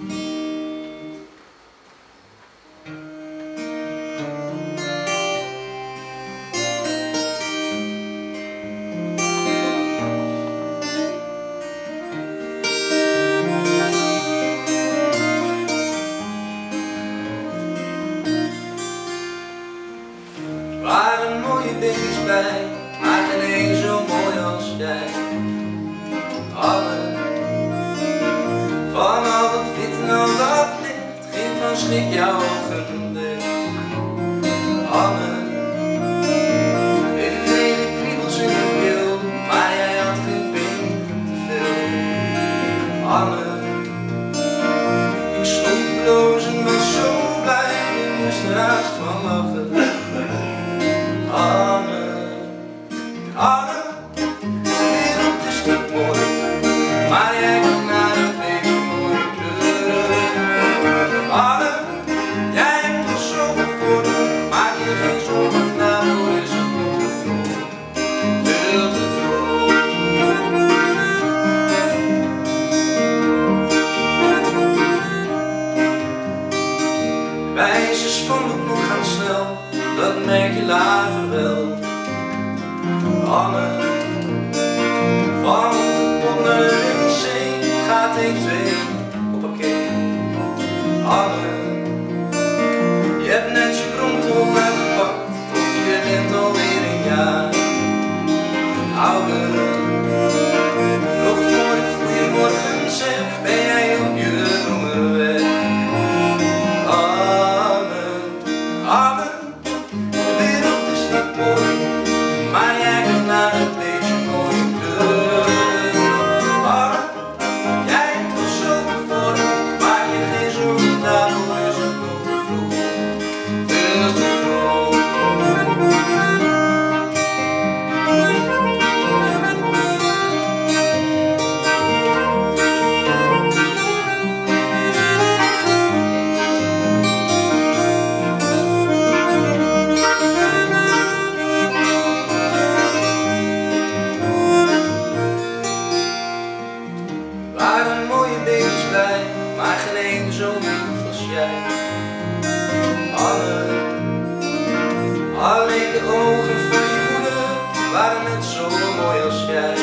Waren mooie baby's bij, maar geen één zo mooi als jij. Alle, van al dat wit en al dat licht, ging van schrik jouw ogen dicht. Anne, ik kreeg de kriebels in de keel, maar jij had geen pink te veel. Anne, ik stond te blozen, was zo blij, je moest er haast van lachen. Anne, Anne, de wereld is niet mooi, maar jij kijkt naar een beetje mooie kleuren. Anne, jij hebt er zoveel voor, maak je geen zorgen, daarvoor is het nog te vroeg, veel te vroeg. Wijzers van de klok gaan snel, dat merk je later wel. Anne, van de pot naar de wc gaat T2 op parkeer. Anne, je hebt net je brontel uitgepakt, of je bent alweer een jaar ouder. Nog voor ik goeiemorgen zeg, ben jij op je nummerweg. Anne, Anne, maar jij kijkt naar een beetje mooie kleuren. Anne, jij hebt nog zoveel voor, maak je geen zorgen, daarvoor is het nog te vroeg, veel te vroeg. Waren mooie baby's bij, maar geen één zo lief als jij. Anne, alleen de ogen van je moeder waren net zo mooi als jij.